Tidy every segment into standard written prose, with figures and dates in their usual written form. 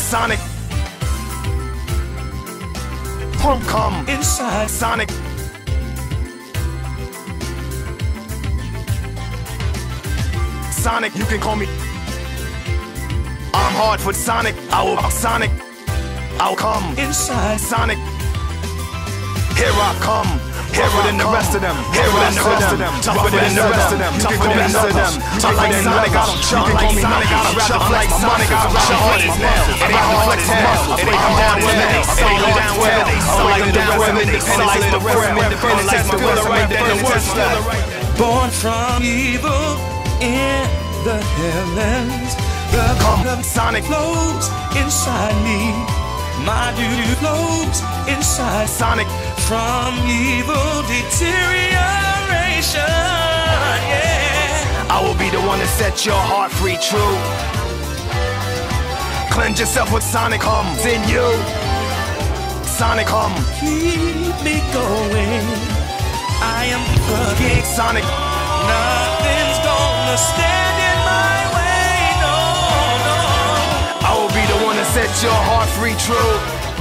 Sonic. Come inside Sonic. Sonic, you can call me. I'm hard for Sonic. I will Sonic. I'll come inside Sonic. Here I come. Tougher than the rest of them. Tougher than the rest of them. Tougher than the rest of them. Tougher than the rest of them. Tougher than Sonic. I don't chop like Sonic. I don't rap like Sonic. I rap hard as now. It ain't hard as now. It ain't hard as now. It ain't go down well. I like the rest of independence. Like the rest of independence. That's the rest of independence. Born from evil in the heavens. The Sonic flows inside me. My duty flows inside Sonic. From evil deterioration, yeah. I will be the one to set your heart free, true. Cleanse yourself with Sonic hums in you. Sonic hum. Keep me going. I am the Sonic. Nothing's gonna stand in my way, no, no. I will be the one to set your heart free, true.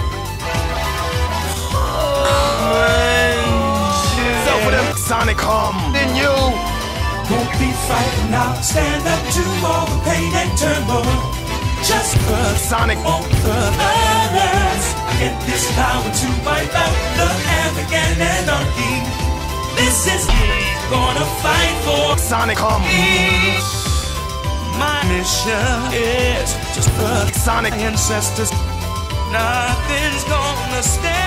So for them Sonic hum in you. Won't be frightened, I'll stand up to all the pain and turmoil. Just cause Sonic on the others. Get this power to wipe out the African anarchy. This is gonna fight for Sonic hum. My mission is just for Sonic ancestors. Nothing's gonna stand